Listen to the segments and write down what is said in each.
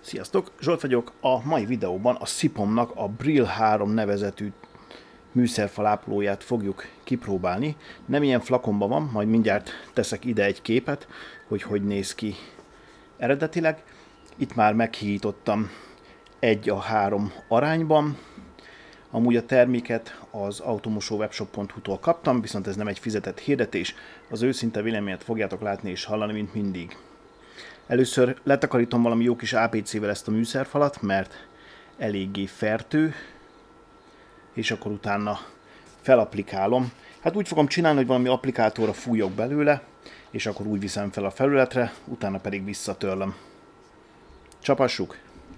Sziasztok, Zsolt vagyok. A mai videóban a Sipomnak a Brill 3 nevezetű műszerfal ápolóját fogjuk kipróbálni. Nem ilyen flakonban van, majd mindjárt teszek ide egy képet, hogy néz ki eredetileg. Itt már meghíjítottam 1:3 arányban. Amúgy a terméket az automosówebshop.hu-tól kaptam, viszont ez nem egy fizetett hirdetés. Az őszinte véleményet fogjátok látni és hallani, mint mindig. Először letakarítom valami jó kis APC-vel ezt a műszerfalat, mert eléggé fertő, és akkor utána felapplikálom. Hát úgy fogom csinálni, hogy valami applikátorra fújok belőle, és akkor úgy viszem fel a felületre, utána pedig visszatörlöm. Csapassuk!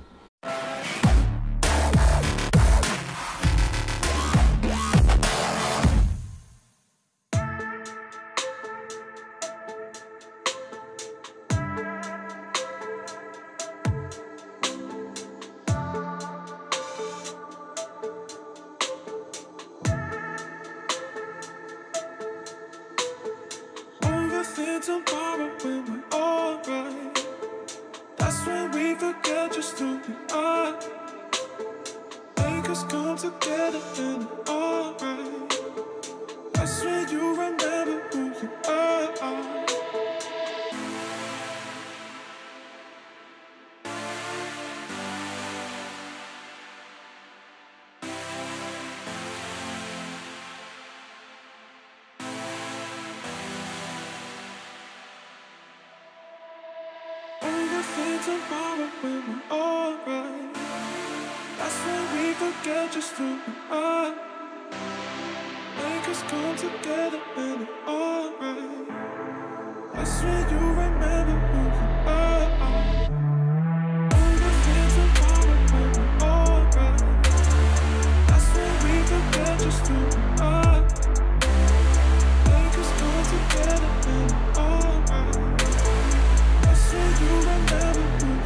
Tomorrow when we're alright, that's when we forget just who we are. Make us come together and alright, that's when you remember who you are. Tomorrow when we're alright, that's when we forget just who we are. Make us come together and alright, that's when you remember who you are. Tomorrow when we're alright, that's when we forget just who we are. Make us come together and alright, that's when you remember.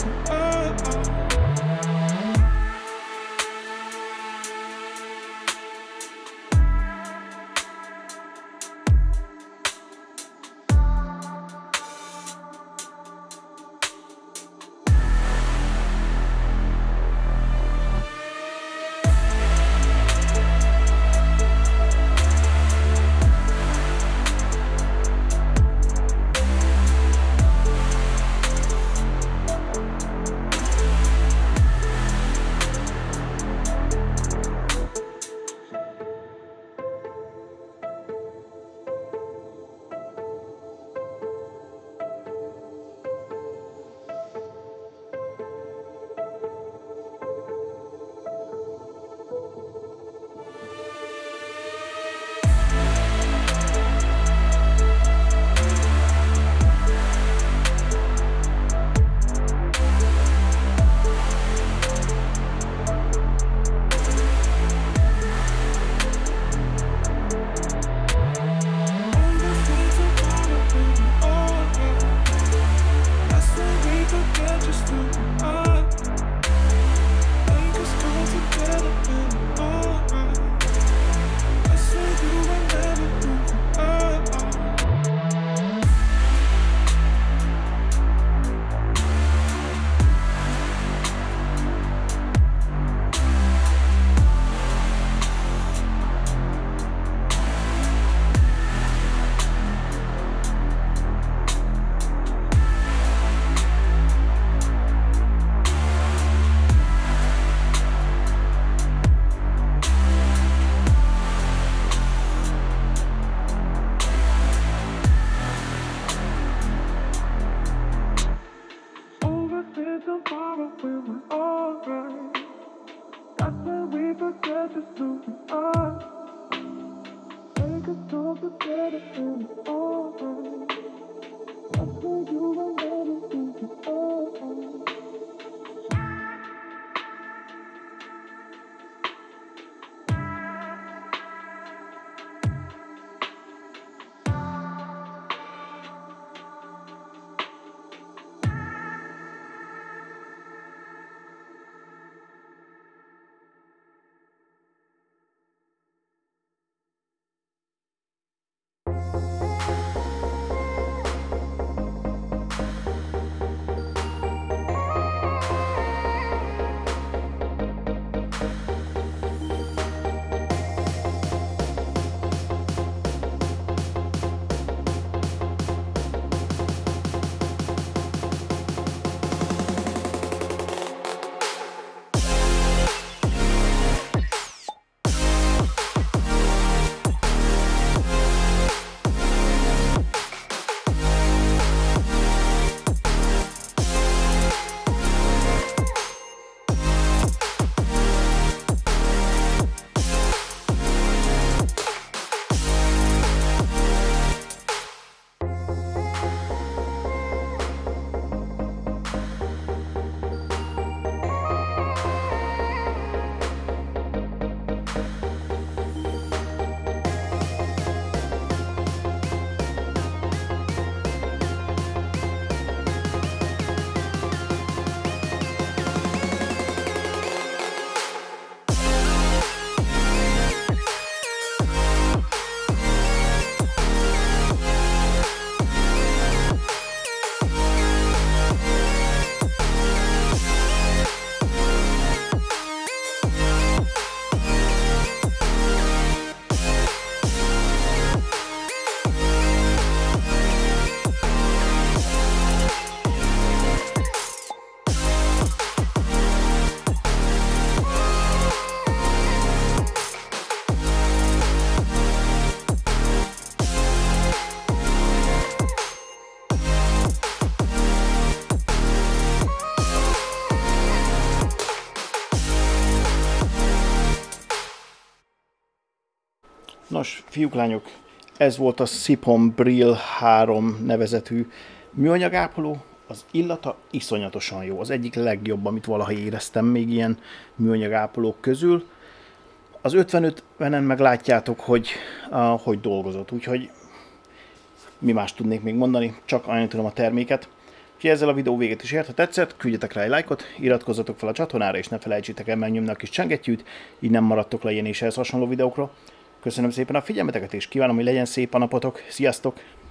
Tomorrow when we're alright, that's when we forget just who we are. Make us come together and alright, that's when you remember who you are. Nos, fiúk, lányok, ez volt a Sipon Brill 3 nevezetű műanyagápoló. Az illata iszonyatosan jó. Az egyik legjobb, amit valaha éreztem még ilyen műanyagápolók közül. Az 55-en meg látjátok, hogy dolgozott, úgyhogy mi más tudnék még mondani, csak ajánlani tudom a terméket. Úgyhogy ezzel a videó véget is ért, ha tetszett, küldjetek rá egy lájkot, iratkozzatok fel a csatornára, és ne felejtsétek el megnyomni a kis csengettyűt, így nem maradtok le ilyen és ehhez hasonló videókról. Köszönöm szépen a figyelmeteket, és kívánom, hogy legyen szép a napotok. Sziasztok!